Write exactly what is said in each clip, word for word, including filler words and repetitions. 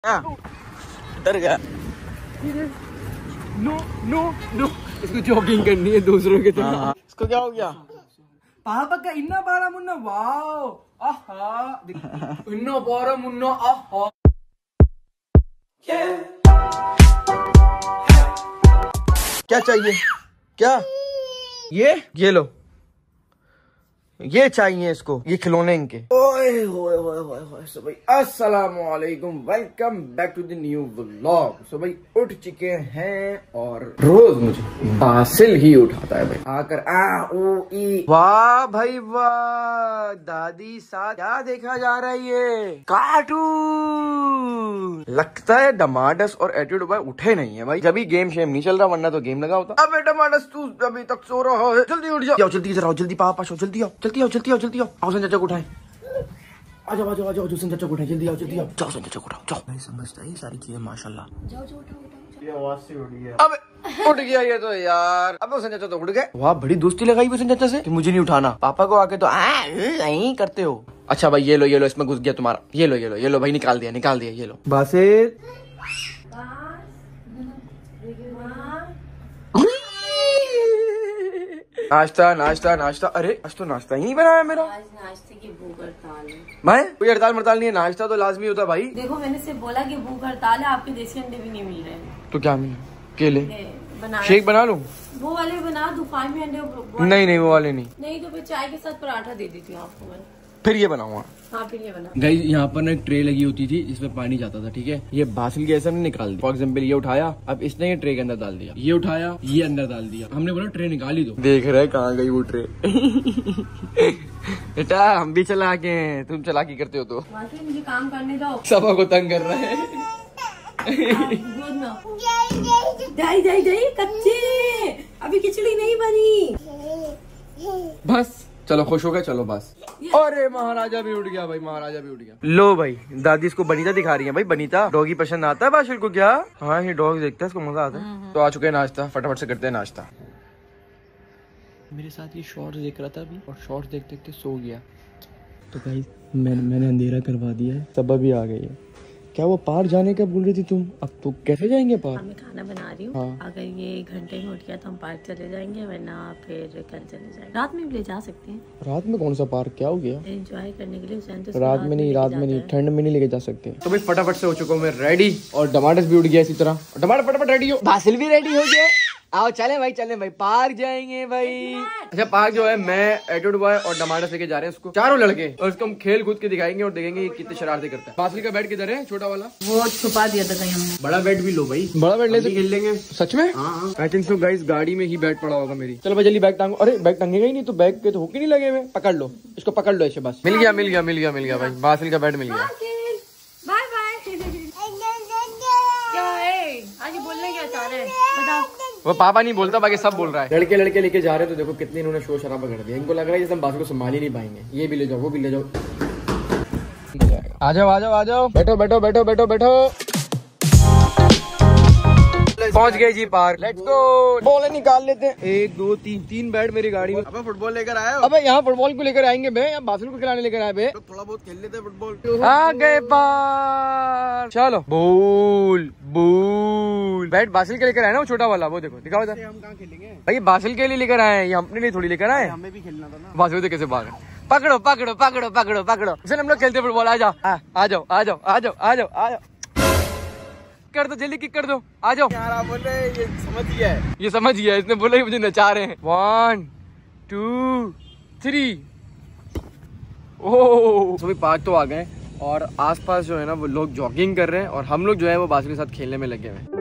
डर गया। No no no, इसको जॉगिंग करनी है दूसरों की तरह। इसको क्या हो गया? पापा का इन्ना बारा मुन्ना, वाओ आहा, इन्ना बारा मुन्ना आहा। क्या चाहिए? क्या ये ये लो, ये चाहिए इसको, ये खिलौने इनके। ओए होए होए होए होए। सो भाई अस्सलामु अलैकुम, welcome back to the new vlog. So भाई उठ चुके हैं और रोज मुझे बासिल ही उठाता है भाई आकर। आ ओ ई, वाह भाई वाह, दादी साथ क्या देखा जा रहा है? ये कार्टून लगता है। टमाटस और एटीट्यूड भाई उठे नहीं है भाई, जब भी गेम शेम नहीं चल रहा, वरना तो गेम लगा होता। अबे टमाटस तू अभी तक सो रहा है, जल्दी उठ जाओ, जल्दी इधर आओ, जल्दी पापा शो, जल्दी आओ जल्दी आओ जल्दी आओ जल्दी आओ। आओ संजय चाचा को उठाए, आ जाओ आ जाओ आ जाओ, संजय चाचा को उठाए, जल्दी आओ जल्दी आओ। जाओ संजय चाचा को उठाओ, जाओ। भाई समझता है ये सारी चीजें माशाल्लाह। जाओ जाओ उठाओ उठाओ। ये आवाज से उठ गया। अबे उठ गया ये तो यार। अब संजय चाचा तो उठ गए। वाह बड़ी दोस्ती लगाई हुई संजय चाचा से कि मुझे नहीं उठाना, पापा को आके तो नहीं करते हो। अच्छा भाई ये लो ये लो, इसमें घुस गया तुम्हारा, ये लो ये लो ये लो भाई, निकाल दिया निकाल दिया, ये लो। बासिल नाश्ता नाश्ता नाश्ता। अरे आज तो नाश्ता ही नहीं बनाया मेरा। आज नाश्ते की भूख हड़ताल है। मैं कोई हड़ताल मड़ताल नहीं है, नाश्ता तो लाजमी होता भाई। देखो मैंने सिर्फ बोला कि भूख हड़ताल है, आपके देसी अंडे भी नहीं मिल रहे हैं। तो क्या मिला? केले बना, शेक बना लूं? वो वाले बना, दुकान में अंडे। नहीं नहीं वो वाले नहीं। नहीं तो फिर चाय के साथ पराठा दे देती हूँ आपको मैं। फिर ये बनाऊंगा। हाँ फिर ये बना। गाइस यहाँ पर ना एक ट्रे लगी होती थी जिसमें पानी जाता था, ठीक है। ये बासिल के ऐसा नहीं निकाल दिया। फॉर एग्जाम्पल ये उठाया, अब इसने ये ट्रे के अंदर डाल दिया, ये उठाया ये अंदर डाल दिया। हमने बोला ट्रे निकाल ही दो। देख रहे कहाँ गई वो ट्रे। बेटा हम भी चला के हैं, तुम चलाकी करते हो तो। मुझे काम करने दो। सबा को तंग कर रहा है। दही दही दही कच्चे, अभी खिचड़ी नहीं बनी। बस चलो खुश हो गए, चलो बस। अरे महाराजा भी उठ गया भाई, महाराजा भी उठ गया। लो भाई दादी इसको बनीता दिखा रही है भाई। बनीता डॉगी पसंद आता है बाशिल को क्या? हाँ ये डॉग देखता है, इसको मजा आता है। तो आ चुके हैं नाश्ता, फटाफट से करते हैं नाश्ता। मेरे साथ ये शॉर्ट्स देख रहा था अभी, और शॉर्ट्स देखते देखते सो गया। तो भाई मैंने मैंने अंधेरा करवा दिया है, सब अभी आ गई है। क्या वो पार जाने का बोल रही थी तुम? अब तो कैसे जाएंगे पार? मैं खाना बना रही हूँ। हाँ। अगर ये एक घंटे में उठ गया तो हम पार्क चले जाएंगे, वरना फिर कल चले जाएंगे। रात में भी ले जा सकते हैं। रात में कौन सा पार्क? क्या हो गया? एंजॉय करने के लिए। तो रात में नहीं, रात में नहीं, ठंड में नहीं लेके जा सकते। तो भाई फटाफट से हो चुका हूँ मैं रेडी, और टमाटर भी उठ गया इसी तरह। टमाटर फटाफट रेडी हो, बासिल भी रेडी हो गया। आओ चले भाई चले भाई, पार्क जाएंगे भाई। अच्छा पार्क जो है मैं, एटीट्यूड बॉय और टमाटर लेके जा रहे हैं उसको, चारों लड़के, और उसको हम खेल कूद के दिखाएंगे और देखेंगे ये कितने शरारतें करता है। बासिल का बैट किधर है? छोटा वाला वो छुपा दिया था कहीं हमने। बड़ा बैट भी लो भाई, बड़ा बैट ले खेल लेंगे। सच में? आई थिंक सो गाइस, गाड़ी में ही बैट पड़ा होगा मेरी। चलो भाई जल्दी बैग टांगो। अरे बैग टंगेगा ही नहीं तो बैग के तो हुक ही नहीं लगे हुए। पकड़ लो इसको, पकड़ लो ऐसे बस। मिल गया मिल गया मिल गया मिल गया भाई, बासिल का बैट मिल गया। Bye bye. क्या है आज बोलने क्या चाह रहे हैं बताओ? वो पापा नहीं बोलता, बाकी सब बोल रहा है। लड़के लड़के लेके जा रहे हैं तो देखो कितने इन्होंने शोर शराबा कर दिया। इनको लग रहा है जैसे हम बासिल को संभाल ही नहीं पाएंगे। ये भी ले जाओ, वो भी ले जाओ। आ जाओ आ जाओ आ जाओ, बैठो बैठो बैठो बैठो बैठो। पहुंच गए जी पार्क, लेट्स गो। बॉल निकाल लेते हैं। एक दो तीन तीन बैट मेरी गाड़ी में। अबे फुटबॉल लेकर आए हो? अबे यहाँ फुटबॉल को लेकर आएंगे बे, यहाँ बासिल को खिलाने लेकर आए बे। तो थोड़ा बहुत खेल लेते हैं फुटबॉल। आ गए पार, चलो। बूल बूल बैट बासिल के लेकर आए ना, वो छोटा वाला, वो देखो दिखाओ इधर। हम कहाँ खेलेंगे भाई? बासिल के लिए लेकर आए, ये अपने लिए थोड़ी लेकर आए। हमें भी खेलना था ना। बासिल कैसे भाग? पकड़ो पकड़ो पकड़ो पकड़ो पकड़ो, चल हम लोग खेलते फुटबॉल। आ जाओ आ जाओ आ जाओ आ जाओ आ जाओ आ जाओ, कर दो जल्दी, किक कर दो, आ जाओ। यार आप बोल रहे हैं, ये समझ गया है, ये समझ गया है। इसने बोला कि मुझे नचा रहे हैं। One two three. ओह सभी पार्क तो आ गए, और आसपास जो है ना वो लोग जॉगिंग कर रहे हैं, और हम लोग जो है वो बासिल के साथ खेलने में लगे हुए हैं।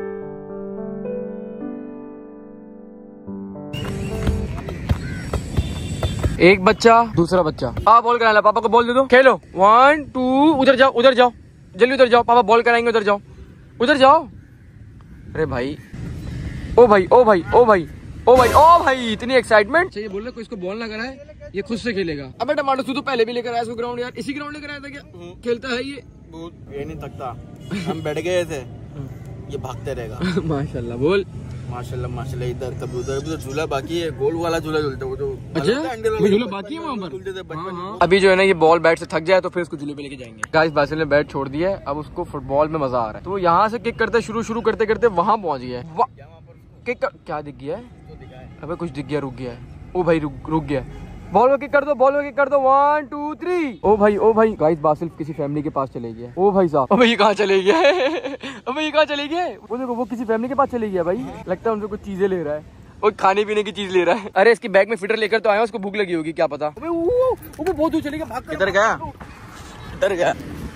एक बच्चा दूसरा बच्चा, पापा बॉल कराना, पापा को बॉल दे दो, खेलो। वन टू, उधर जाओ उधर जाओ जल्दी, उधर जाओ, पापा बॉल कराएंगे, उधर जाओ उधर जाओ। अरे भाई ओ भाई ओ भाई ओ भाई ओ भाई ओ भाई, इतनी एक्साइटमेंट। ये बोल रहे कोई इसको बॉल ना कराए, ये खुद से खेलेगा। अबे टमाटर तू तो पहले भी लेकर आया इसको ग्राउंड, यार इसी ग्राउंड लेकर आया था क्या? खेलता है ये? ये नहीं थकता, हम बैठ गए थे, ये भागते रहेगा। माशाल्लाह बोल। माशाल्लाह माशाल्लाह। इधर तब उधर भी तो झूला बाकी है, गोल वाला झूला झूलता वो तो। अच्छा झूला बाकी है वहाँ पर। हाँ, हाँ। अभी जो है ना ये बॉल बैट से थक जाए तो फिर इसको झूले पे लेके जाएंगे। गाइस बासिल ने बैट छोड़ दिया है, अब उसको फुटबॉल में मजा आ रहा है तो यहाँ से किक करते शुरू शुरू करते करते वहाँ पहुँच गया है। किक क्या दिख गया है? अबे कुछ दिख गया, रुक गया है। ओ भाई रुक रुक गया। बॉल में किक कर दो, बॉल में किक कर दो। One two three. ओ भाई ओ भाई गाइस बासिल किसी फैमिली के पास चले गया। ओ भाई साहब अबे ये कहाँ चले गया है? अबे ये कहाँ चले गए? वो देखो वो किसी फैमिली के पास चले गया भाई। लगता है उनसे कुछ चीजें ले रहा है और खाने पीने की चीज ले रहा है। अरे इसकी बैग में फिटर लेकर तो आया, उसको भूख लगी होगी क्या पता। अबे वो वो बहुत दूर चले गया, भाग कर। इधर गया इधर गया।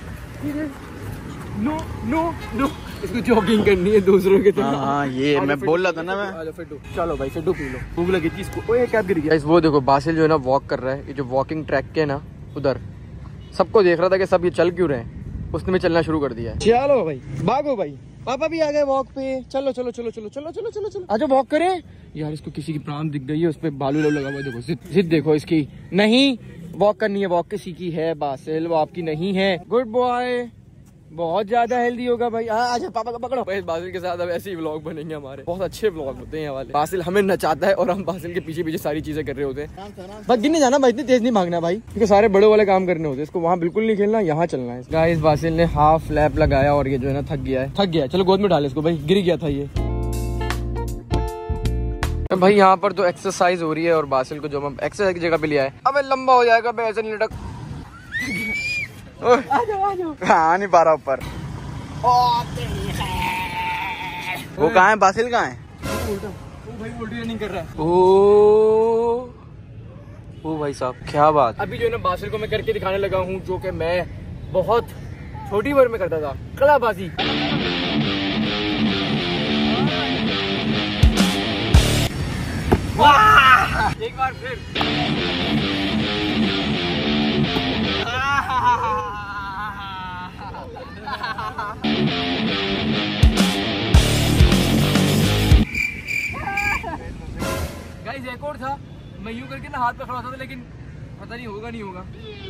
नो नो नो इसको जॉगिंग करनी है दूसरों के तरह। हाँ ये मैं बोल रहा था ना मैं। चलो भाई फिर पी लो, भूख लगी थी इसको। ओए कैब गिर गया। वो देखो बासिल जो है ना वॉक कर रहा है, ये जो वॉकिंग ट्रैक के ना उधर सबको देख रहा था कि सब ये चल क्यों रहे हैं, उसने भी चलना शुरू कर दिया है। चलो भाई भागो भाई, पापा भी आ गए वॉक पे। चलो चलो चलो चलो चलो चलो चलो चलो आजो वॉक करें। यार इसको किसी की प्राण दिख गई है, उस पर बालू लो लगा हुआ। देखो जिद जिद देखो इसकी। नहीं वॉक करनी है, वॉक किसी की है बासिल, वो आपकी नहीं है। गुड बॉय, बहुत ज्यादा हेल्दी होगा भाई। आजा पापा का पकड़ो। बासिल के साथ अब ऐसे ही व्लॉग बनेंगे हमारे, बहुत अच्छे व्लॉग होते हैं वाले। बासिल हमें नचाता है और हम बासिल के पीछे पीछे सारी चीजें कर रहे होते हैं। बस गिनने जाना भाई, इतनी तेज नहीं भागना भाई, क्योंकि सारे बड़े वाले काम करने होते हैं। इसको वहाँ बिल्कुल नहीं खेलना, यहाँ चलना है। गाइस बासिल ने हाफ लैप लगाया और ये जो है ना थक गया है थक गया है चलो गोद में डाले इसको भाई, गिर गया था ये भाई। यहाँ पर तो एक्सरसाइज हो रही है और बासिल को जो हम एक्सरसाइज की जगह पे लिया है, अब लंबा हो जाएगा ऐसे नहीं लटक। हाँ नहीं पा रहा ऊपर। वो कहाँ है बासिल, कहाँ है? वो भाई उल्टी रनिंग कर रहा है। ओ ओ भाई साहब क्या बात। अभी जो है ना बासिल को मैं करके दिखाने लगा हूँ जो कि मैं बहुत छोटी उम्र में करता था, कलाबाजी। एक बार फिर। गाइस एक और था, मैं यूं करके ना हाथ पे खड़ा था लेकिन पता नहीं होगा नहीं होगा।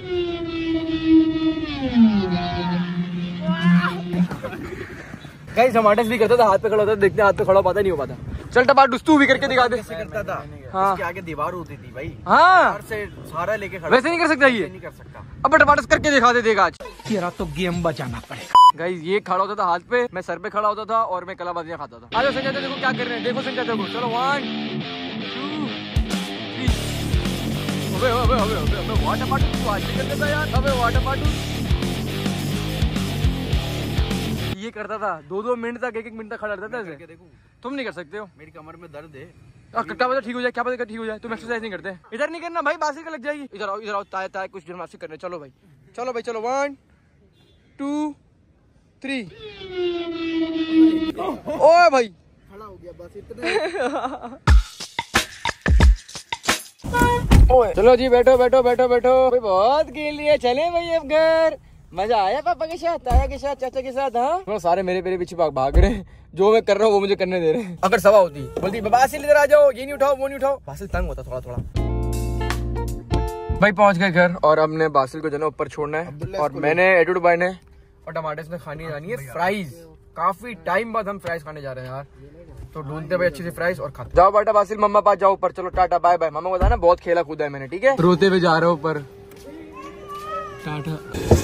गाइस टमाटर भी करता था, हाथ पे खड़ा था, देखते हाथ पे खड़ा पाता नहीं हो पाता। चल टमाटर दुस्तू भी करके दिखा दे। कैसे करता था? हाँ इसके आगे दीवार होती थी भाई। हाँ से सारा लेके खड़ा। वैसे नहीं कर सकता ये, नहीं कर सकता। अब टमाटर करके दिखा दे देगा आज। तेरा तो गेम बचाना पड़ेगा। गाइस ये खड़ा होता था हाथ पे, मैं सर पे खड़ा होता था और मैं कलाबाजियां खाता था। आजा संजय देखो क्या कर रहे हैं, देखो संजय देखो। चलो वन टू थ्री। अबे अबे अबे अबे अबे वाटर पाटू तू आज कर देता यार। अबे वाटर पाटू ये करता था, दो दो मिनट तक एक एक मिनट तक खड़ा रहता था ऐसे। देखो तुम नहीं कर सकते हो, मेरी कमर में दर्द है। क्या पता ठीक हो जाए, क्या पता ठीक हो जाए। तुम एक्सरसाइज नहीं करते। इधर नहीं करना भाई, बासिल का लग जाएगी। इधर आओ इधर आओ, ताए ताए कुछ जिम्नास्टिक करने। चलो भाई चलो भाई चलो वन टू थ्री। ओए भाई खड़ा हो गया बस इतना। ओए चलो जी बैठो बैठो बैठो बैठो भाई, बहुत खेल लिया, चले भाई अब घर। मजा आया पापा के साथ, ताया के साथ, चाचा के साथ। हाँ सारे मेरे मेरे पीछे भाग भाग रहे हैं, जो मैं कर रहा हूँ वो मुझे करने दे रहे हैं। अगर सवा होती बोलती बासिल इधर आ जाओ, ये नहीं उठाओ वो नहीं उठाओ, बासिल तंग होता थोड़ा थोड़ा। भाई पहुंच गए घर और हमने बासिल को जो है ऊपर छोड़ना है और मैंने एडुड भाई ने और टमाटर में खानी जानी है फ्राइज। काफी टाइम बाद हम फ्राइज खाने जा रहे हैं यार, तो ढूंढते भाई अच्छी से फ्राइज और खाते। जाओ बेटा बासिल मम्मा पास जाओ ऊपर। चलो टाटा बाय बाय। मम्मा को बताना बहुत खेला कूदा है मैंने, ठीक है? रोते हुए जा रहे हो ऊपर, टाटा।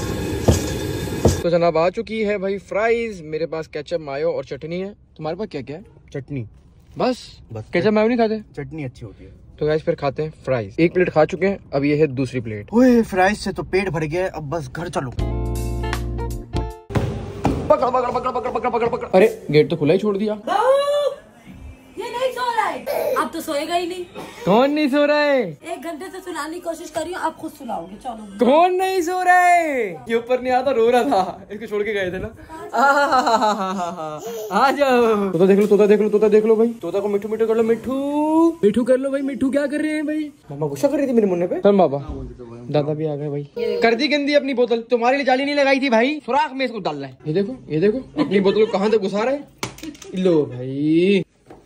तो जनाब आ चुकी है भाई फ्राइज। मेरे पास केचप मायो और चटनी है। तुम्हारे पास क्या क्या है? चटनी बस बस केचप मायो नहीं खाते? चटनी अच्छी होती है। तो गाइस फिर खाते हैं फ्राइज। एक प्लेट खा चुके हैं, अब ये है दूसरी प्लेट। ओए फ्राइज से तो पेट भर गया है, अब बस घर चलो। पकड़ पकड़ पकड़ पकड़ पकड़ पकड़ पकड़। अरे गेट तो खुला ही छोड़ दिया। ये नहीं सो रहा है, अब तो सोएगा ही नहीं। कौन नहीं सो रहा है? एक घंटे से सुलाने की कोशिश कर रही हूँ, आप खुद सुलाओगे। चलो कौन नहीं सो रहा है? ये ऊपर नहीं आता, रो रहा था, इसको छोड़ के गए थे ना। आ जाओ। तोता देख लो तोता देख लो तोता देख लो भाई, तोता को मिठू मिठू कर लो। मिठू मिठू कर लो भाई। मिठू क्या कर रहे हैं भाई? मामा गुस्सा कर रही थी मेरे मुन्ने पे। चल बाबा दादा भी आ गए भाई। कर दी गंदी अपनी बोतल, तुम्हारे लिए जाली नहीं लगाई थी भाई, सुराख में इसको डाल रहा है। ये देखो ये देखो अपनी बोतल को कहाँ तक घुसा रहा है। लो भाई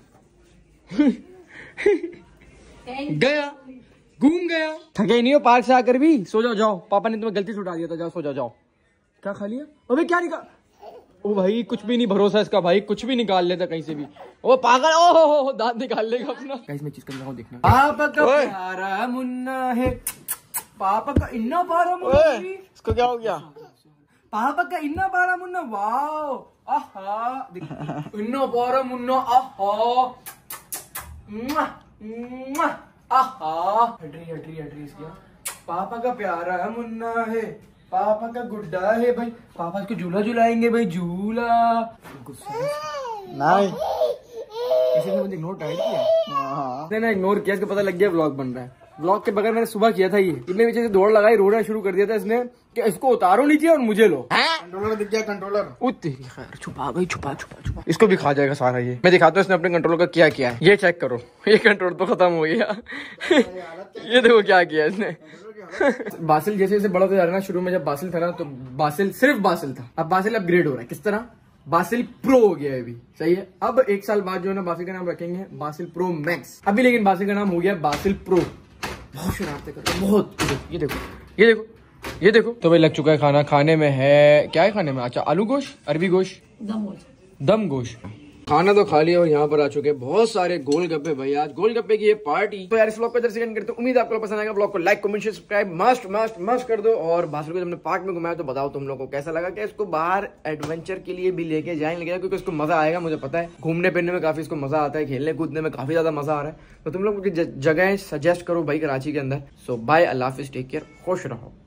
गया घूम गया। थके नहीं हो पार्क से आकर भी? सो जाओ जाओ, पापा ने तुम्हें गलती से उठा दिया था। जाओ सो जाओ जाओ। क्या खा लिया? अबे क्या निकाल? ओ भाई कुछ भी नहीं भरोसा इसका भाई, कुछ भी निकाल लेता कहीं से भी। ओ पागल, ओ हो हो दांत निकाल लेगा अपना। गाइस मैं चीज कर रहा हूं, देखना। पापा का प्यारा मुन्ना है, पापा का इन्ना प्यारा मुन्ना। इसको क्या हो गया? पापा का इन्ना प्यारा मुन्ना, वाओ आहा इन्ना प्यारा मुन्ना, आहा आहा हटरी हटरी हटरी इसकी। पापा का प्यारा मुन्ना है, पापा का गुड्डा है भाई, पापा इसको झूला झुलाएंगे भाई, झूला। नहीं किसी ने मुझे इग्नोर टाइट किया, ना इग्नोर किया, इसको पता लग गया व्लॉग बन रहा है। व्लॉग के बगैर मैंने सुबह किया था, ये इतने पीछे से दौड़ लगाई, रोना शुरू कर दिया था इसने कि इसको उतारो नीचे और मुझे लो। कंट्रोलर दिख गया, कंट्रोलर उतनी खैर छुपा भाई, छुपा छुपा छुपा। इसको भी खा जाएगा सारा ये। मैं दिखाता हूँ इसने अपने कंट्रोलर का क्या किया है, ये चेक करो। ये कंट्रोल तो खत्म हो गया। ये देखो क्या किया इसने। बासिल जैसे जैसे बड़ा तो जा रहा है ना, शुरू में जब बासिल था ना तो बासिल सिर्फ बासिल था, अब बासिल अपग्रेड हो रहा है। किस तरह? बासिल प्रो हो गया है अभी, सही है। अब एक साल बाद जो है ना बासिल का नाम रखेंगे बासिल प्रो मैक्स। अभी लेकिन बासिल का नाम हो गया बासिल प्रो। बहुत शरारतें करता है, बहुत। ये देखो ये देखो ये देखो। तो भाई लग चुका है खाना। खाने में है क्या है खाने में? अच्छा आलू गोश्त, अरबी गोश्त, दम दम गोश्त। खाना तो खा लिया और यहाँ पर आ चुके हैं बहुत सारे गोलगप्पे भाई। आज गोलगप्पे की ये पार्टी। तो यार इस व्लॉग को इधर से एंड करते हैं। उम्मीद आपको पसंद आएगा। व्लॉग को like comment share subscribe must must must कर दो। और बासिल को जब हमने पार्क में घुमाया तो बताओ तुम लोगों को कैसा लगा। क्या इसको बाहर एडवेंचर के लिए भी लेके जाएंगे, क्योंकि इसको मजा आएगा, मुझे पता है। घूमने फिरने में काफी इसको मजा आता है, खेलने कूदने में काफी ज्यादा मजा आ रहा है। तो तुम लोग मुझे जगह सजेस्ट करो भाई कराची के अंदर। सो बाय, अल्लाह हाफिज, टेक केयर, खुश रहो।